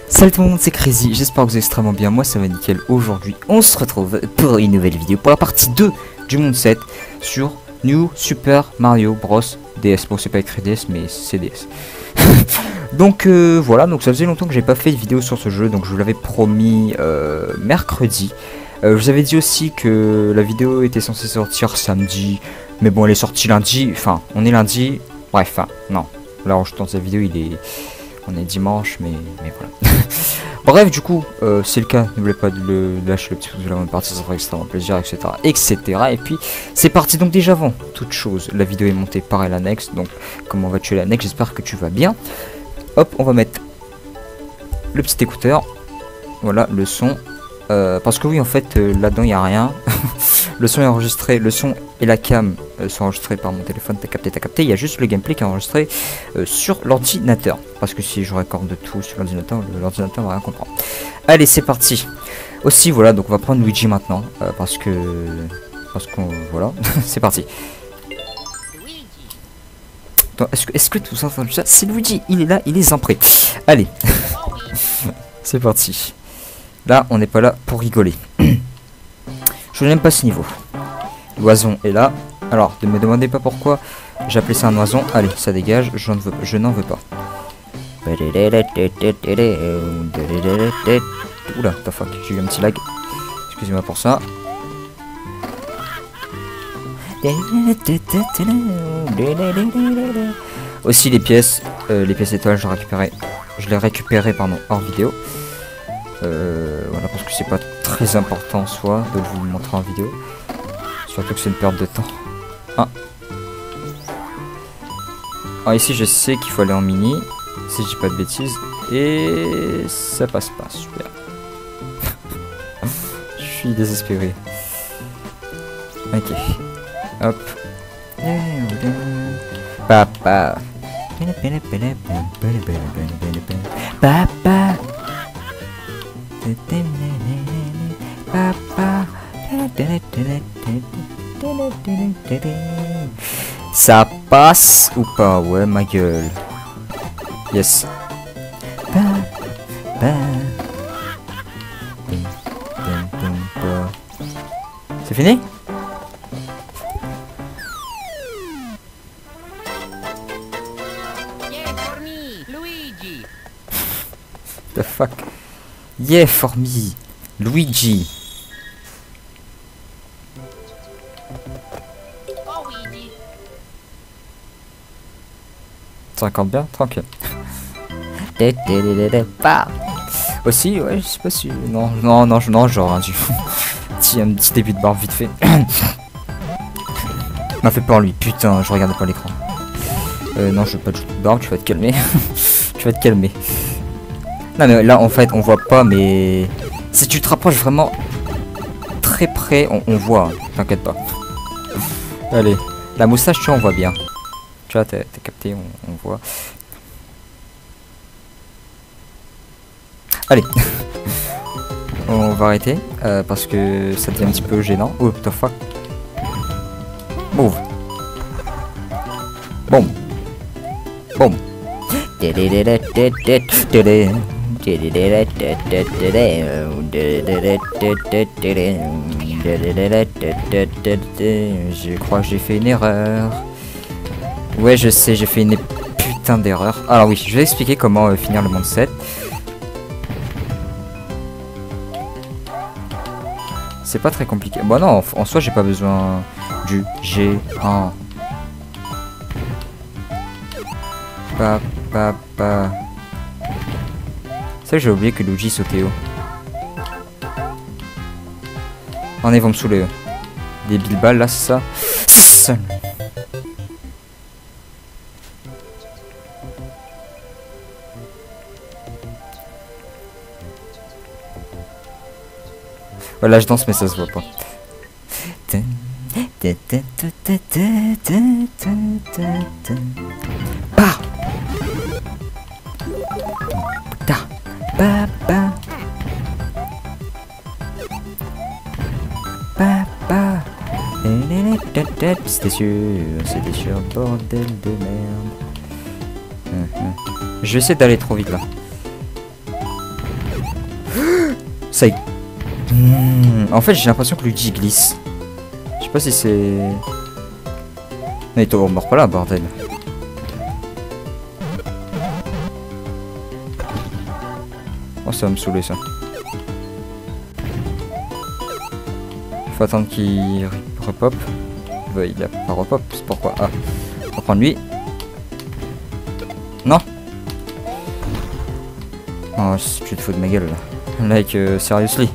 Salut tout le monde, c'est Crazy, j'espère que vous allez extrêmement bien, moi ça va nickel. Aujourd'hui on se retrouve pour une nouvelle vidéo, pour la partie 2 du monde 7 sur New Super Mario Bros DS. Bon, c'est pas écrit DS mais c'est DS. Donc voilà, donc ça faisait longtemps que j'ai pas fait de vidéo sur ce jeu, donc je vous l'avais promis mercredi. Je vous avais dit aussi que la vidéo était censée sortir samedi, mais bon elle est sortie lundi, enfin on est lundi, bref, enfin non, là je tourne cette vidéo on est dimanche, mais voilà. Bref, du coup, c'est le cas, n'oubliez pas de lâcher le petit pouce de la bonne partie, ça fera extrêmement plaisir, etc. Et puis, c'est parti. Donc déjà avant toute chose, la vidéo est montée par l'annexe, donc comment vas-tu l'annexe, j'espère que tu vas bien. Hop, on va mettre le petit écouteur, voilà, le son. Parce que oui, en fait, là-dedans, il n'y a rien. Le son est enregistré, le son et la cam sont enregistrés par mon téléphone, t'as capté. Il y a juste le gameplay qui est enregistré sur l'ordinateur. Parce que si je recorde tout sur l'ordinateur va rien comprendre. Allez, c'est parti. Aussi, voilà, donc on va prendre Luigi maintenant. Parce qu'on voilà, c'est parti. Est-ce que tout ça, c'est Luigi, il est là, il est zenpré. Allez, c'est parti. Là, on n'est pas là pour rigoler. Je n'aime pas ce niveau. L'oison est là. Alors, ne me demandez pas pourquoi j'ai appelé ça un oison. Allez, ça dégage, je n'en veux pas. Oula, the fuck, j'ai eu un petit lag. Excusez-moi pour ça. Aussi les pièces étoiles, je les récupérais pardon, hors vidéo. Voilà, parce que c'est pas très important en soi de vous le montrer en vidéo. Surtout que c'est une perte de temps. Ah. Alors ici je sais qu'il faut aller en mini, si je dis pas de bêtises. Et ça passe pas, super. Je suis désespéré. Ok. Hop. Papa. Papa. Ça passe ou pas? Ouais, ma gueule. Yes. C'est fini? The fuck? Yeah, for me, Luigi. Ça raconte bien, tranquille. Aussi, ouais, je sais pas si... Non, genre un petit début de barbe vite fait. M'a fait peur lui, putain, je regardais pas l'écran. Non, je veux pas de barbe, tu vas te calmer. Tu vas te calmer. Non mais là en fait on voit pas, mais si tu te rapproches vraiment très près on voit, t'inquiète pas. Allez, la moustache tu vois on voit bien. Tu vois t'as capté, on voit. Allez. On va arrêter parce que ça devient un petit peu gênant. Oh the fuck. Move. Boum. Boum. Je crois que j'ai fait une erreur. Ouais, je sais, j'ai fait une putain d'erreur. Alors oui, je vais expliquer comment finir le monde 7. C'est pas très compliqué. Bon non, en soi j'ai pas besoin du G1. Papa. C'est vrai que j'ai oublié que Luigi sautait haut. Oh, ils vont me saouler eux. Des bilballes là, c'est ça. Voilà, je danse mais ça se voit pas. Ah. Papa. Papa. C'était sûr, bordel de merde. Je vais essayer d'aller trop vite là. Ça... En fait, j'ai l'impression que Luigi glisse. Je sais pas si c'est... Mais on meurt pas là, bordel. Oh, ça va me saouler, ça. Faut attendre qu'il repop. Il a pas repop, c'est pourquoi. Ah, on va prendre lui. Non. Oh, tu te fous de ma gueule là. Like, seriously.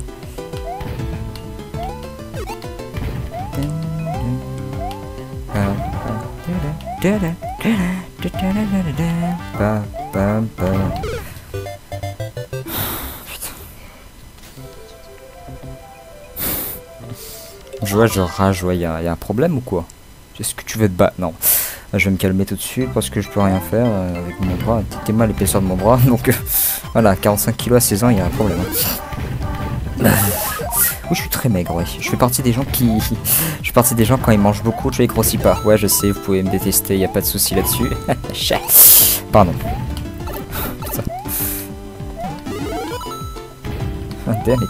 Je rage, ouais, y a un problème ou quoi? Est-ce que tu veux te battre? Non. Je vais me calmer tout de suite parce que je peux rien faire avec mon bras. T'es mal l'épaisseur de mon bras, donc voilà, 45 kilos à 16 ans, il y a un problème. Oui, je suis très maigre, ouais. Je fais partie des gens qui... Je fais partie des gens quand ils mangent beaucoup, tu vois, ils grossissent pas. Ouais, je sais, vous pouvez me détester, y a pas de souci là-dessus. Pardon. Putain. Damn it.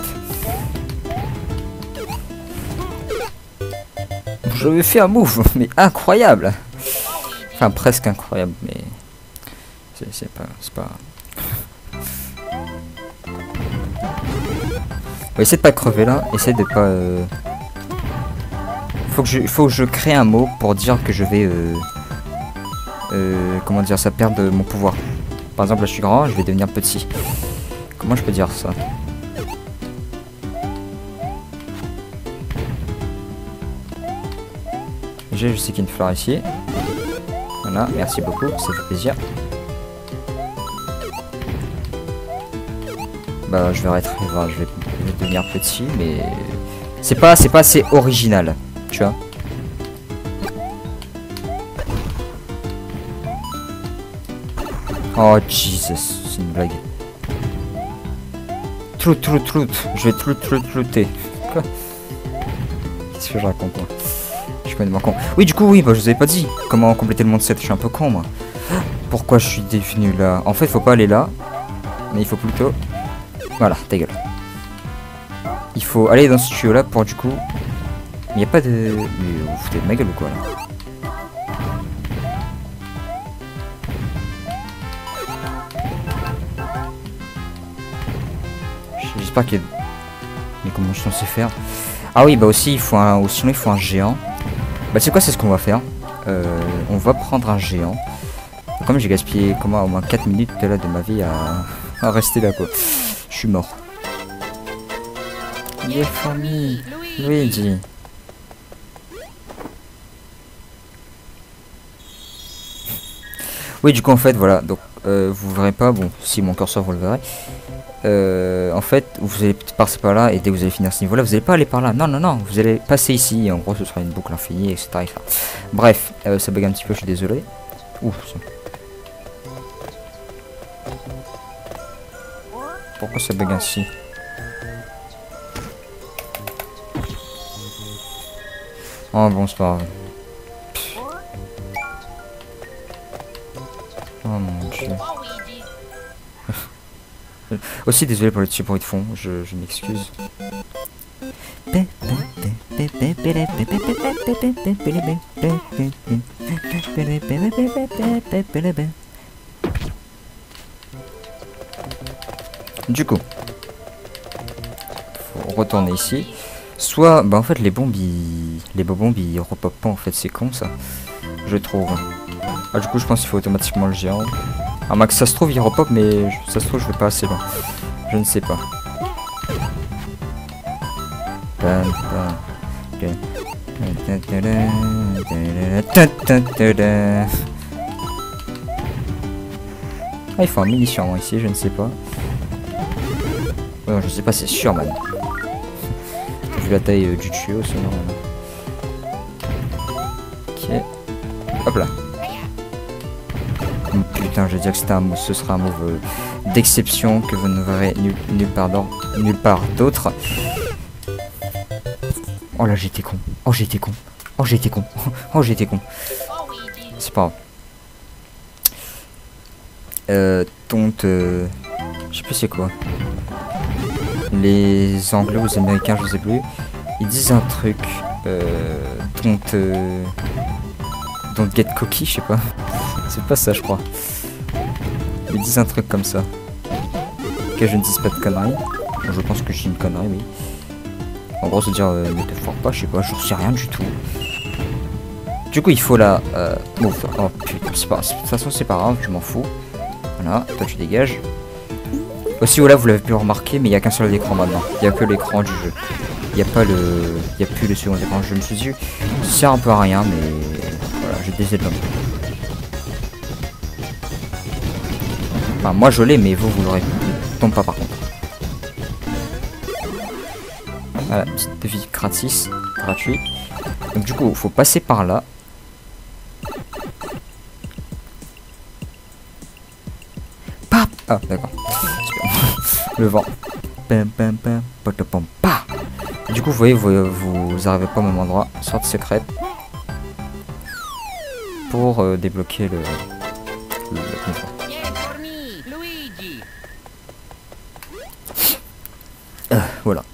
J'avais fait un move, mais incroyable. Enfin, presque incroyable, mais... C'est pas... Ouais, essaie de pas crever là, essaie de pas... Faut que je crée un mot pour dire que je vais... comment dire ça, perdre mon pouvoir. Par exemple, là je suis grand, je vais devenir petit. Comment je peux dire ça? Je sais qu'il y a une fleur ici. Voilà, merci beaucoup, ça fait plaisir. Bah je vais rétrécir, je vais devenir petit, mais c'est pas assez original, tu vois. Oh Jesus, c'est une blague. Trout, je vais trouter. Quoi? Qu'est-ce que je raconte moi? Je suis complètement con. Oui, du coup, oui, bah je vous avais pas dit comment compléter le monde 7, je suis un peu con moi. Pourquoi je suis devenu là? En fait, faut pas aller là, mais il faut plutôt... Voilà, ta gueule. Il faut aller dans ce tuyau là pour du coup... Il n'y a pas de... Mais vous foutez de ma gueule ou quoi là? J'espère qu'il y a... Mais comment je suis censé faire? Ah oui, bah aussi, il faut un... Sinon, il faut un géant. Bah tu sais quoi, c'est ce qu'on va faire. On va prendre un géant. Comme j'ai gaspillé au moins 4 minutes là, de ma vie à rester là quoi. Je suis mort. Yeah, famille. Luigi. Oui, du coup en fait voilà, donc vous verrez pas, bon si mon curseur vous le verrez. En fait vous allez passer par là et dès que vous allez finir ce niveau là vous allez pas aller par là, non, vous allez passer ici et en gros ce sera une boucle infinie etc. Bref, ça bug un petit peu, je suis désolé. Ouh, pourquoi ça bug ainsi? Oh bon, c'est pas grave. Oh mon dieu. Aussi désolé pour le petit bruit de fond, je m'excuse. Du coup, faut retourner ici. Soit, bah en fait les bombes ils repopent pas en fait, c'est con ça, je trouve. Ah du coup je pense qu'il faut automatiquement le géant. Ah max ça se trouve il repop mais ça se trouve je vais pas assez loin. Je ne sais pas. Ah il faut un mini sûrement ici, je ne sais pas. Je sais pas, c'est sûr man. Vu la taille du tuyau sinon. Ok. Hop là. Putain, je vais dire que c'était un move, ce sera un move d'exception que vous ne verrez nulle part d'autre. Oh là j'étais con. Oh j'étais con. Oh j'étais con. Oh j'étais con. C'est pas grave. Je sais plus c'est quoi. les Anglais ou les Américains, je sais plus, ils disent un truc, don't get cocky, je sais pas. C'est pas ça, je crois. Ils disent un truc comme ça. Que je ne dise pas de conneries. Je pense que je dis une connerie, oui. En gros, c'est dire ne te foire pas, je sais pas, j'en sais rien du tout. Du coup, il faut la... oh putain, de toute façon, c'est pas grave, je m'en fous. Voilà, toi tu dégages. Aussi, voilà, vous l'avez pu remarquer, mais il n'y a qu'un seul écran maintenant. Il n'y a que l'écran du jeu. Il n'y a pas le... Il n'y a plus le second écran. Je me suis dit, ça sert un peu à rien, mais... Voilà, j'ai des aides. Enfin, moi je l'ai, mais vous l'aurez. Tombe pas par contre. Voilà, petite vie gratis, gratuit. Donc du coup, il faut passer par là. Pap. Ah, d'accord. Le vent. Pam, pam, pam, pam, pam. Du coup, vous voyez, vous arrivez pas au même endroit. Sorte secrète. Pour débloquer le niveau. Voilà.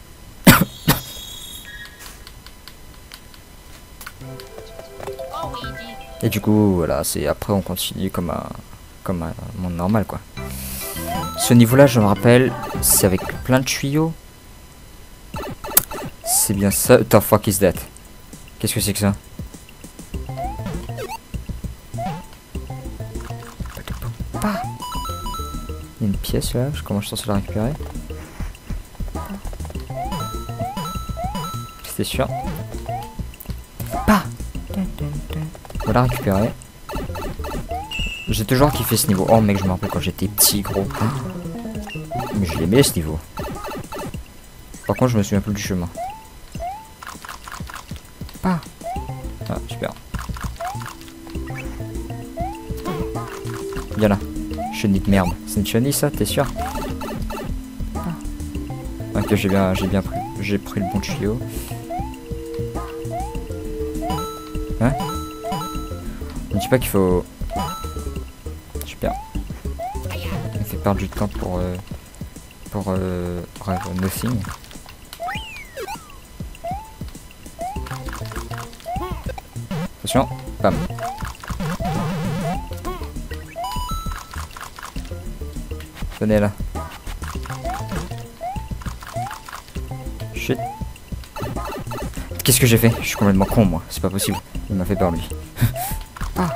Et du coup, voilà, c'est après on continue comme un monde normal, quoi. Ce niveau-là, je me rappelle, c'est avec plein de tuyaux. C'est bien ça. The fuck is that? Qu'est-ce que c'est que ça? Il y a une pièce là, comment je suis censé la récupérer? C'était sûr. Pas. On va la récupérer. J'ai toujours kiffé ce niveau. Oh mec, je me rappelle quand j'étais petit, gros. Mais je l'aimais ce niveau. Par contre, je me souviens plus du chemin. Pas. Ah, super. Viens là. Chenille de merde. C'est une chenille ça, t'es sûr? Ok, j'ai bien pris. J'ai pris le bon tuyau. Hein? On dit pas qu'il faut... Super. Il fait perdre du temps pour nothing. Attention, bam. Venez là. Shit. Qu'est-ce que j'ai fait? Je suis complètement con moi, c'est pas possible. Il m'a fait peur lui. Ah.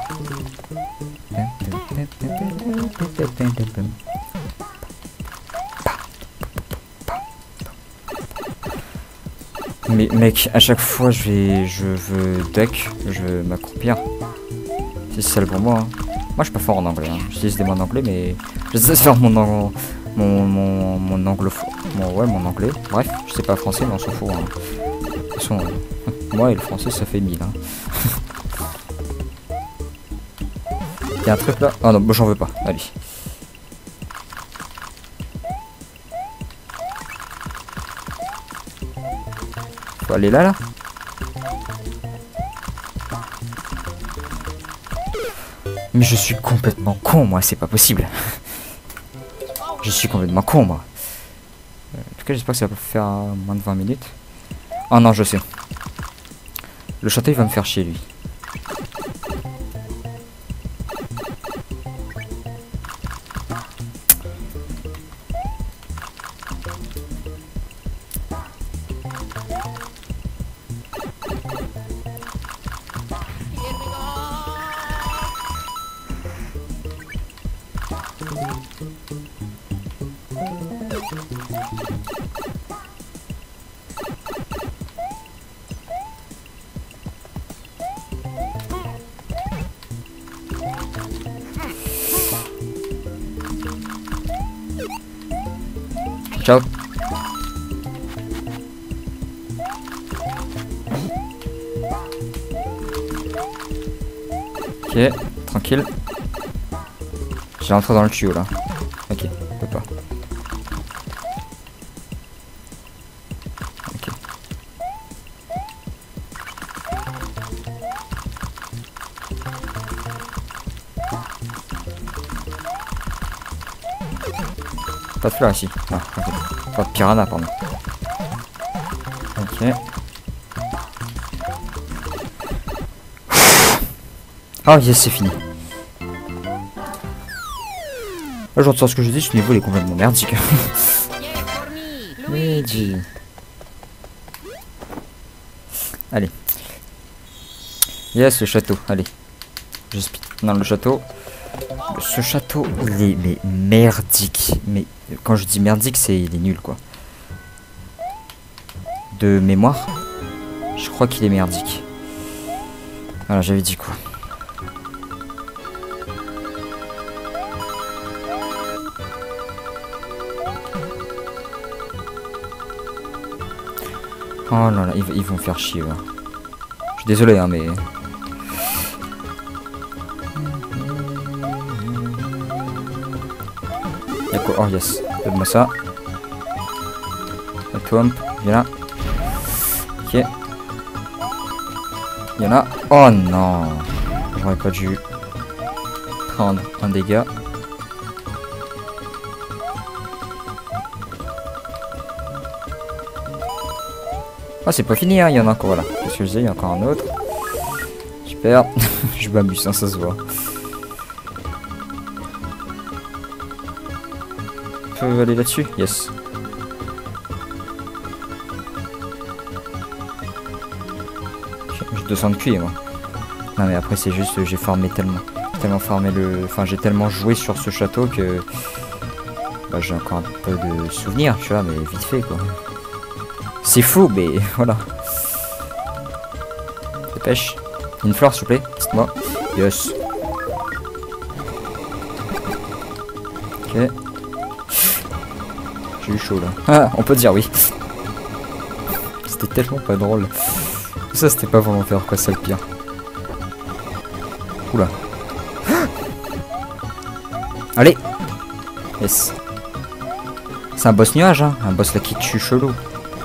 Mais mec, à chaque fois je veux duck, je veux m'accroupir. C'est ça pour moi. Hein. Moi je suis pas fort en anglais, hein. J'utilise des mots en anglais mais je sais faire mon anglophone. Mon anglais. Bref, je sais pas français mais on s'en fout. Hein. De toute façon, moi et le français ça fait 1000. Hein. Il y a un truc là. Ah non, bon, j'en veux pas. Allez. Faut aller là. Mais je suis complètement con moi, c'est pas possible. Je suis complètement con moi. En tout cas, j'espère que ça va faire moins de 20 minutes. Oh non, je sais. Le château il va me faire chier lui. Ciao. Ok, tranquille. J'ai rentré dans le tuyau là. Ok, je peux pas. Ok. Pas de fleurs ici. Ah, ok. Pas de piranha, pardon. Ok. Oh yes, c'est fini. Là, j'entends ce que je dis, ce niveau il est complètement merdique. Luigi. Allez. Yes, le château. Allez. Je speed dans le château. Ce château, il est mais merdique. Mais quand je dis merdique, c'est il est nul quoi. De mémoire, je crois qu'il est merdique. Voilà, j'avais dit quoi. Oh là là, ils vont me faire chier. Là. Je suis désolé, hein, mais... Y'a quoi? Oh yes, donne-moi ça. Le twomp, viens là. Ok. Il y en a. Oh non. J'aurais pas dû prendre un dégât. Ah, c'est pas fini, hein. Il y en a encore, voilà. Qu'est-ce que je dis? Il y a encore un autre. Super. Je m'amuse, hein, ça se voit. On peut aller là-dessus? Yes. J'ai 200 de QI, moi. Non, mais après, c'est juste j'ai farmé tellement farmé le... Enfin, j'ai tellement joué sur ce château que... Bah, j'ai encore un peu de souvenirs, tu vois, mais vite fait, quoi. C'est fou, mais voilà. Dépêche. Une fleur, s'il vous plaît. Dites-moi. Yes. Ok. J'ai eu chaud, là. Ah, on peut dire oui. C'était tellement pas drôle. Ça, c'était pas volontaire, quoi, c'est le pire. Oula. Allez. Yes. C'est un boss nuage, hein. Un boss là qui tue chelou.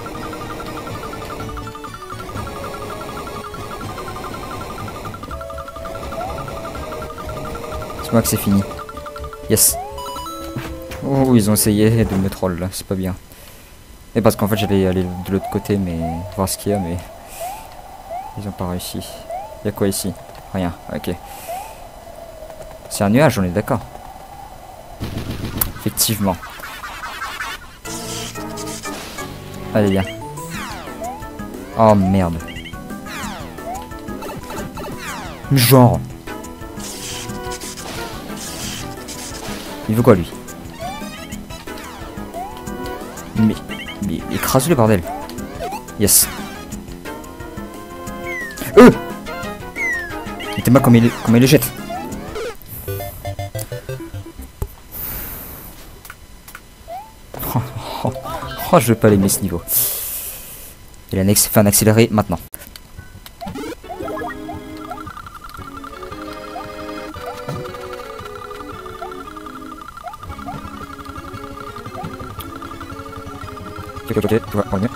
Dis-moi que c'est fini. Yes. Oh, ils ont essayé de me troll là, c'est pas bien. Et parce qu'en fait j'allais aller de l'autre côté, mais voir ce qu'il y a, mais ils ont pas réussi. Il y a quoi ici? Rien. Ok. C'est un nuage, on est d'accord. Effectivement. Allez, viens. Oh merde. Genre. Il veut quoi lui? Mais écrase le bordel. Yes. Il était mal comme il le jette. Oh, je vais pas l'aimer ce niveau. Il a fait un accéléré maintenant. Ok, tu vois, reviens.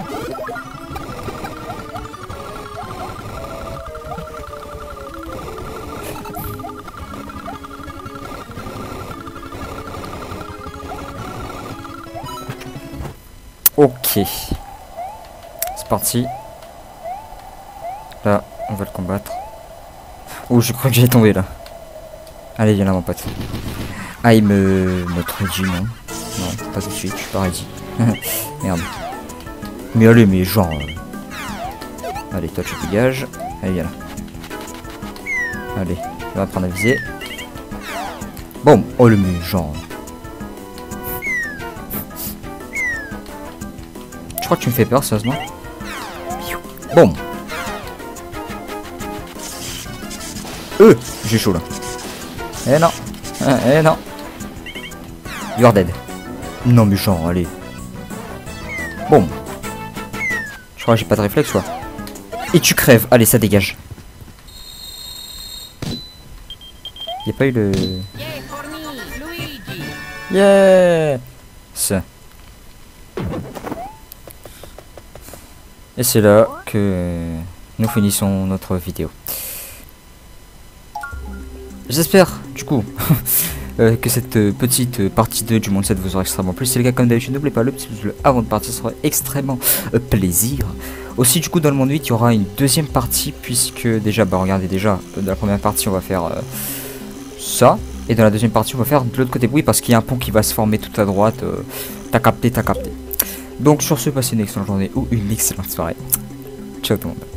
Ok. C'est parti. Là, on va le combattre. Oh, je crois que j'ai tombé là. Allez, viens là, mon pote. Ah, il me traduit, non? Non, pas tout de suite, je suis pas ready. Merde. Mais allez, mais genre... Allez, toi, tu dégages. Allez, viens là. Allez, on va prendre à viser. Bon, oh le mais genre... Je crois que tu me fais peur, sérieusement. Bon. J'ai chaud là. Eh non. Eh non. You're dead. Non mais genre, allez. Bon. Je crois que j'ai pas de réflexe, quoi. Et tu crèves. Allez, ça dégage. Y'a pas eu le... Yeah. Ça. Et c'est là que nous finissons notre vidéo. J'espère, du coup, que cette petite partie 2 du monde 7 vous aura extrêmement plu. Si c'est le cas, comme d'habitude, n'oubliez pas le petit pouce bleu avant de partir, ça sera extrêmement plaisir. Aussi, du coup, dans le monde 8, il y aura une deuxième partie, puisque déjà, bah regardez, déjà, dans la première partie, on va faire ça. Et dans la deuxième partie, on va faire de l'autre côté. Oui, parce qu'il y a un pont qui va se former tout à droite. T'as capté, t'as capté. Donc, sur ce, passez une excellente journée ou une excellente soirée. Ciao tout le monde.